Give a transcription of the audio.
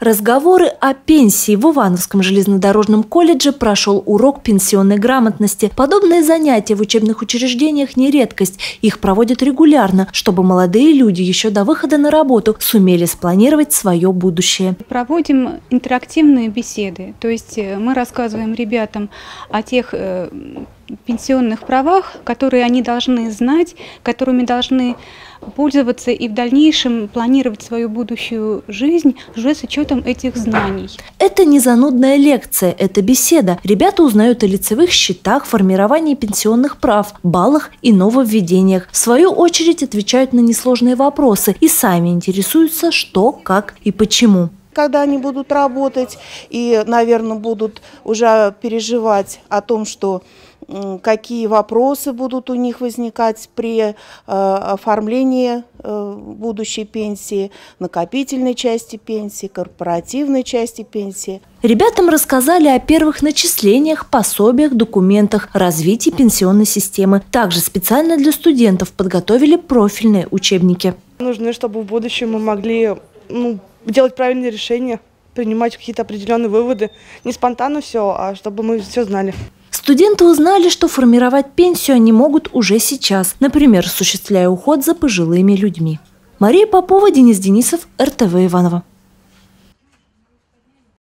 Разговоры о пенсии. В Ивановском железнодорожном колледже прошел урок пенсионной грамотности. Подобные занятия в учебных учреждениях не редкость. Их проводят регулярно, чтобы молодые люди еще до выхода на работу сумели спланировать свое будущее. Проводим интерактивные беседы. То есть мы рассказываем ребятам о тех пенсионных правах, которые они должны знать, которыми должны пользоваться и в дальнейшем планировать свою будущую жизнь уже с учетом этих знаний. Это не занудная лекция, это беседа. Ребята узнают о лицевых счетах, формировании пенсионных прав, баллах и нововведениях. В свою очередь отвечают на несложные вопросы и сами интересуются, что, как и почему. Когда они будут работать и, наверное, будут уже переживать о том, что какие вопросы будут у них возникать при оформлении будущей пенсии, накопительной части пенсии, корпоративной части пенсии. Ребятам рассказали о первых начислениях, пособиях, документах, развитии пенсионной системы. Также специально для студентов подготовили профильные учебники. Нужно, чтобы в будущем мы могли делать правильные решения, принимать какие-то определенные выводы. Не спонтанно все, а чтобы мы все знали. Студенты узнали, что формировать пенсию они могут уже сейчас, например, осуществляя уход за пожилыми людьми. Мария Попова, Денис Денисов, РТВ Иваново.